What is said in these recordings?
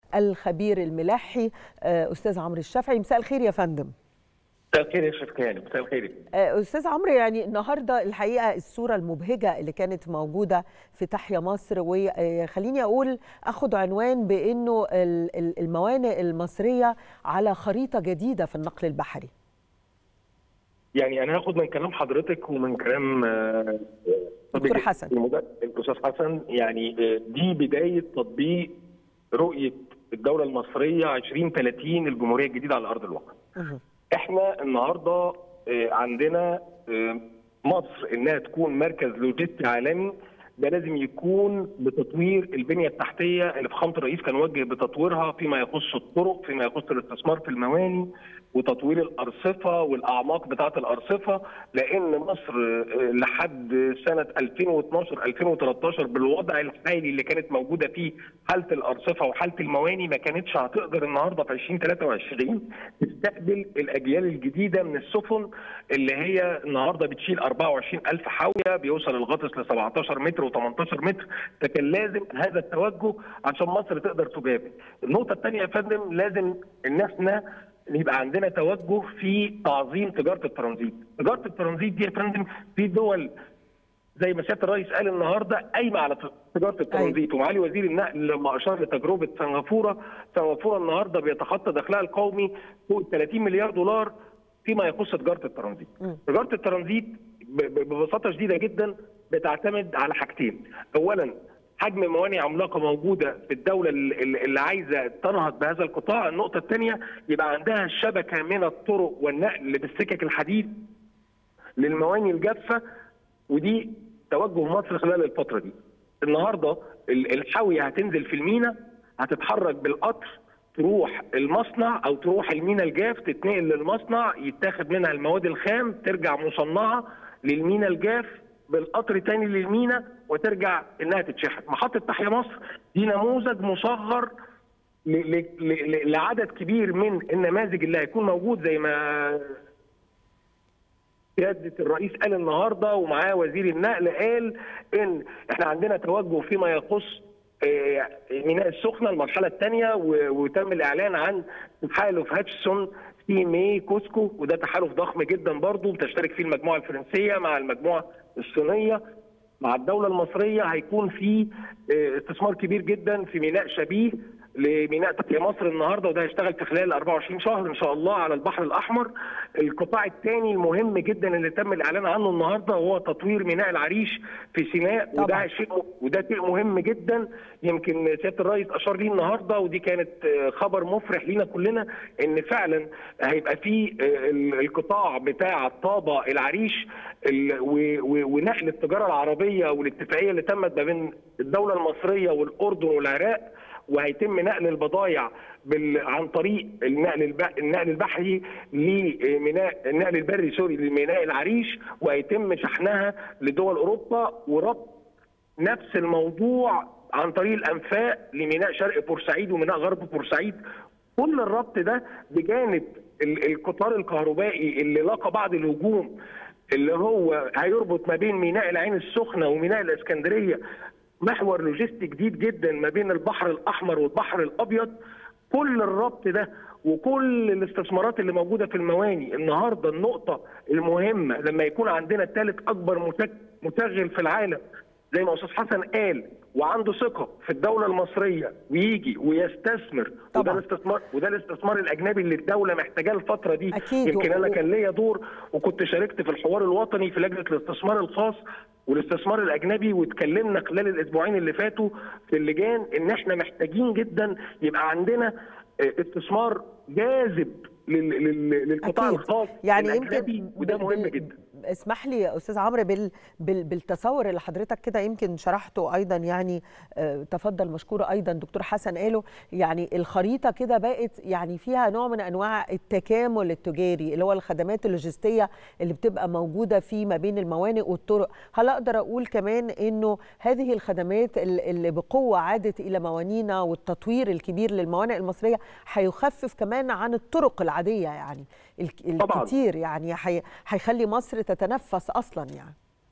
الخبير الملاحي أستاذ عمرو الشافعي. مساء الخير يا فندم. مساء الخير يا شيخ كامل. مساء الخير. أستاذ عمرو، يعني النهارده الحقيقة الصورة المبهجة اللي كانت موجودة في تحيا مصر، وخليني أخد عنوان بأنه الموانئ المصرية على خريطة جديدة في النقل البحري. يعني أنا هاخد من كلام حضرتك ومن كلام دكتور حسن الأستاذ حسن، يعني دي بداية تطبيق رؤية الدولة المصرية 2030 الجمهورية الجديدة على أرض الواقع. احنا النهارده عندنا مصر انها تكون مركز لوجستي عالمي، ده لازم يكون بتطوير البنيه التحتيه اللي فخامه الرئيس كان وجه بتطويرها فيما يخص الطرق، فيما يخص الاستثمار في المواني وتطوير الارصفه والاعماق بتاعه الارصفه، لان مصر لحد سنه 2012 2013 بالوضع الحالي اللي كانت موجوده فيه حاله الارصفه وحاله المواني ما كانتش هتقدر النهارده في 2023 تستقبل الاجيال الجديده من السفن اللي هي النهارده بتشيل 24,000 حاويه، بيوصل الغطس ل 17 متر و18 متر، فكان لازم هذا التوجه عشان مصر تقدر تجابه. النقطه الثانيه يا فندم، لازم ان احنا يبقى عندنا توجه في تعظيم تجاره الترانزيت. تجاره الترانزيت دي يا فندم في دول زي ما سياده الرئيس قال النهارده قايمه على تجاره الترانزيت، ومعالي وزير النقل لما اشار لتجربه سنغافوره النهارده بيتخطى دخلها القومي فوق 30 مليار دولار فيما يخص تجاره الترانزيت. تجاره الترانزيت ببساطه شديده جدا بتعتمد على حاجتين، اولا حجم موانئ عملاقه موجوده في الدوله اللي عايزه تنهض بهذا القطاع، النقطه الثانيه يبقى عندها شبكه من الطرق والنقل بالسكك الحديد للموانئ الجافه، ودي توجه مصر خلال الفتره دي. النهارده الحاويه هتنزل في المينا، هتتحرك بالقطر تروح المصنع او تروح المينا الجاف، تتنقل للمصنع يتاخد منها المواد الخام ترجع مصنعه للمينا الجاف بالقطر تاني للمينا وترجع انها تتشحن. محطه تحيا مصر دي نموذج مصغر لعدد كبير من النماذج اللي هيكون موجود زي ما سيادة الرئيس قال النهارده ومعاه وزير النقل قال ان احنا عندنا توجه فيما يخص ميناء السخنه المرحله الثانيه، وتم الاعلان عن تحالف هاتشسون سي مي كوسكو، وده تحالف ضخم جدا برضه بتشترك فيه المجموعه الفرنسيه مع المجموعه الصينيه مع الدوله المصريه. هيكون في استثمار كبير جدا في ميناء شبيه لميناء تحيا مصر النهارده، وده هيشتغل في خلال 24 شهر ان شاء الله على البحر الاحمر. القطاع الثاني المهم جدا اللي تم الاعلان عنه النهارده هو تطوير ميناء العريش في سيناء، وده شيء مهم جدا. يمكن سياده الرئيس اشار ليه النهارده، ودي كانت خبر مفرح لينا كلنا، ان فعلا هيبقى في القطاع بتاع طابه العريش ونقل التجاره العربيه والاتفاقيه اللي تمت ما بين الدوله المصريه والاردن والعراق، وهيتم نقل البضائع عن طريق النقل البحري لميناء النقل البري لميناء العريش، وهيتم شحنها لدول اوروبا، وربط نفس الموضوع عن طريق الانفاق لميناء شرق بورسعيد وميناء غرب بورسعيد. كل الربط ده بجانب القطار الكهربائي اللي لاقى بعض الهجوم، اللي هو هيربط ما بين ميناء العين السخنه وميناء الاسكندريه، محور لوجستي جديد جدا ما بين البحر الاحمر والبحر الابيض. كل الربط ده وكل الاستثمارات اللي موجوده في المواني النهارده، النقطه المهمه لما يكون عندنا ثالث اكبر مشغل في العالم زي ما استاذ حسن قال وعنده ثقه في الدوله المصريه ويجي ويستثمر، وده الاستثمار الاجنبي اللي الدوله محتاجاه الفتره دي. أكيد. يمكن انا كان ليا دور وكنت شاركت في الحوار الوطني في لجنه الاستثمار الخاص والاستثمار الاجنبي، واتكلمنا خلال الاسبوعين اللي فاتوا في اللجان ان احنا محتاجين جدا يبقى عندنا استثمار جاذب للقطاع الخاص يعني الاجنبي، يمكن وده مهم جدا. اسمح لي يا استاذ عمرو بالتصور اللي حضرتك كده يمكن شرحته ايضا، يعني تفضل مشكور ايضا دكتور حسن قاله، يعني الخريطه كده بقت يعني فيها نوع من انواع التكامل التجاري اللي هو الخدمات اللوجستيه اللي بتبقى موجوده في ما بين الموانئ والطرق. هل اقدر اقول كمان انه هذه الخدمات اللي بقوه عادت الى موانينا والتطوير الكبير للموانئ المصريه هيخفف كمان عن الطرق العاديه، يعني الكتير، يعني هيخلي مصر تتنفس اصلا يعني.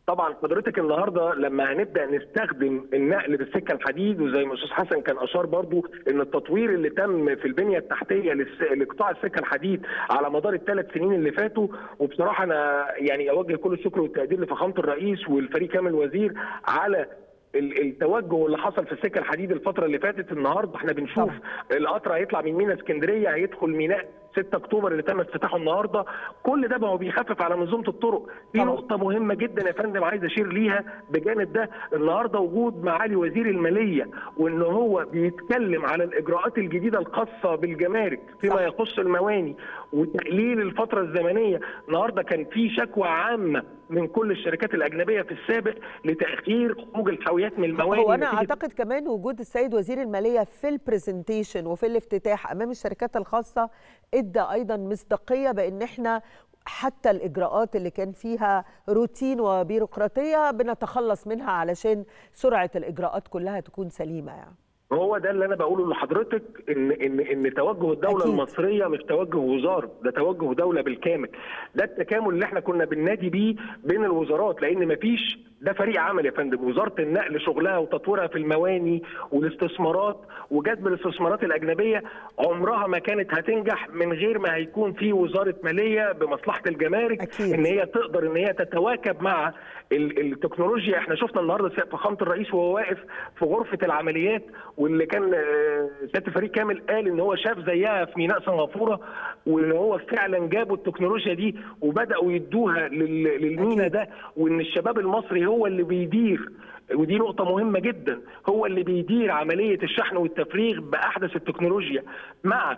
طبعا حضرتك النهارده لما هنبدا نستخدم النقل بالسكه الحديد، وزي ما الاستاذ حسن كان اشار برضو ان التطوير اللي تم في البنيه التحتيه لقطاع السكه الحديد على مدار ال3 سنين اللي فاتوا، وبصراحه انا يعني اوجه كل الشكر والتقدير لفخامه الرئيس والفريق كامل الوزير على التوجه اللي حصل في السكه الحديد الفتره اللي فاتت. النهارده احنا بنشوف القطر هيطلع من ميناء اسكندريه هيدخل ميناء 6 اكتوبر اللي تم افتتاحه النهارده. كل ده هو بيخفف على منظومه الطرق. في نقطه مهمه جدا يا فندم عايز اشير ليها بجانب ده، النهارده وجود معالي وزير الماليه وان هو بيتكلم على الاجراءات الجديده الخاصه بالجمارك فيما يخص المواني وتقليل الفتره الزمنيه. النهارده كان في شكوى عامه من كل الشركات الاجنبيه في السابق لتاخير خروج الحاويات من المواني. هو انا اعتقد كمان وجود السيد وزير الماليه في البرزنتيشن وفي الافتتاح امام الشركات الخاصه ادى ايضا مصداقيه بان احنا حتى الاجراءات اللي كان فيها روتين وبيروقراطيه بنتخلص منها علشان سرعه الاجراءات كلها تكون سليمه يعني. هو ده اللي انا بقوله لحضرتك، ان توجه الدوله أكيد. المصريه مش توجه وزاره، ده توجه دوله بالكامل. ده التكامل اللي احنا كنا بننادي بيه بين الوزارات، لان مفيش، ده فريق عمل يا فندم. وزاره النقل شغلها وتطويرها في المواني والاستثمارات وجذب الاستثمارات الاجنبيه عمرها ما كانت هتنجح من غير ما هيكون في وزاره ماليه بمصلحه الجمارك أكيد. ان هي تقدر ان هي تتواكب مع التكنولوجيا. احنا شفنا النهارده فخامه الرئيس وهو واقف في غرفه العمليات، واللي كان سياده الفريق كامل قال ان هو شاف زيها في ميناء سنغافوره، وان هو فعلا جابوا التكنولوجيا دي وبداوا يدوها للميناء ده، وان الشباب المصري هو اللي بيدير، ودي نقطه مهمه جدا، هو اللي بيدير عمليه الشحن والتفريغ باحدث التكنولوجيا مع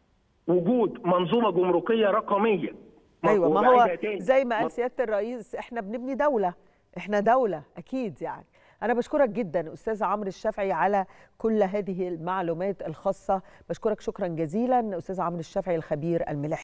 وجود منظومه جمركيه رقميه. ايوه، ما هو زي ما قال سياده الرئيس احنا بنبني دوله، احنا دوله اكيد يعني. أنا بشكرك جدا أستاذ عمرو الشافعي على كل هذه المعلومات الخاصة، بشكرك شكرا جزيلا أستاذ عمرو الشافعي الخبير الملاحي.